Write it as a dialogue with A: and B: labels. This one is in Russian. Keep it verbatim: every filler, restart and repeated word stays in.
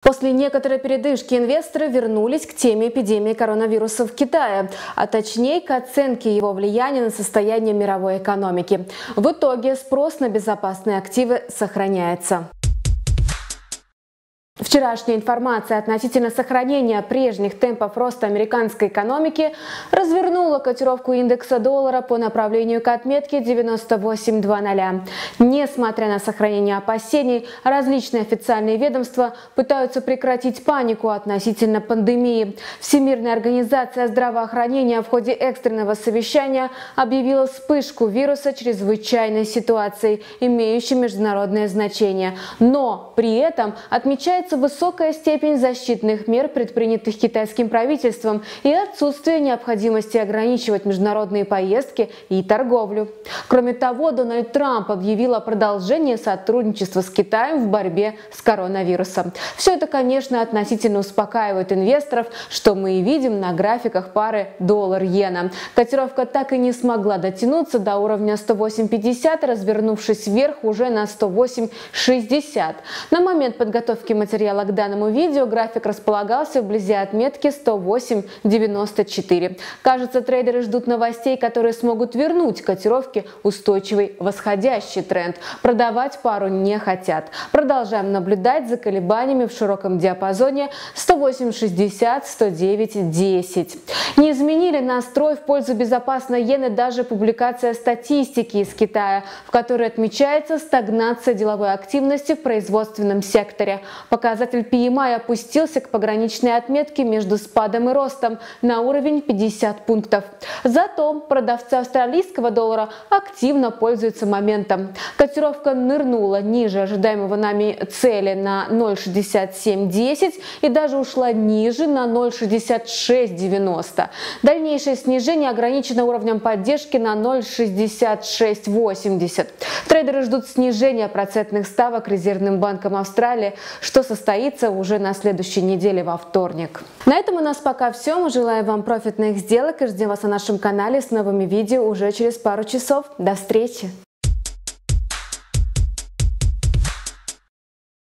A: После некоторой передышки инвесторы вернулись к теме эпидемии коронавируса в Китае, а точнее к оценке его влияния на состояние мировой экономики. В итоге спрос на безопасные активы сохраняется. Вчерашняя информация относительно сохранения прежних темпов роста американской экономики развернула котировку индекса доллара по направлению к отметке девяносто восемь двадцать. Несмотря на сохранение опасений, различные официальные ведомства пытаются прекратить панику относительно пандемии. Всемирная организация здравоохранения в ходе экстренного совещания объявила вспышку вируса чрезвычайной ситуацией, имеющей международное значение. Но при этом отмечается высокая степень защитных мер, предпринятых китайским правительством, и отсутствие необходимости ограничивать международные поездки и торговлю. Кроме того, Дональд Трамп объявил о продолжении сотрудничества с Китаем в борьбе с коронавирусом. Все это, конечно, относительно успокаивает инвесторов, что мы и видим на графиках пары доллар-иена. Котировка так и не смогла дотянуться до уровня сто восемь пятьдесят, развернувшись вверх уже на сто восемь шестьдесят. На момент подготовки материала к данному видео график располагался вблизи отметки сто восемь девяносто четыре. Кажется, трейдеры ждут новостей, которые смогут вернуть котировке устойчивый восходящий тренд. Продавать пару не хотят. Продолжаем наблюдать за колебаниями в широком диапазоне сто восемь шестьдесят — сто девять десять. Не изменили настрой в пользу безопасной иены даже публикация статистики из Китая, в которой отмечается стагнация деловой активности в производственном секторе. Показатель пи эм ай опустился к пограничной отметке между спадом и ростом на уровень пятьдесят пунктов. Зато продавцы австралийского доллара активно пользуются моментом. Котировка нырнула ниже ожидаемого нами цели на ноль шестьдесят семь десять и даже ушла ниже на ноль шестьдесят шесть девяносто. Дальнейшее снижение ограничено уровнем поддержки на ноль шестьдесят шесть восемьдесят. Трейдеры ждут снижения процентных ставок Резервным банком Австралии, что состоится уже на следующей неделе во вторник. На этом у нас пока все. Мы желаем вам профитных сделок и ждем вас на нашем канале с новыми видео уже через пару часов. До встречи!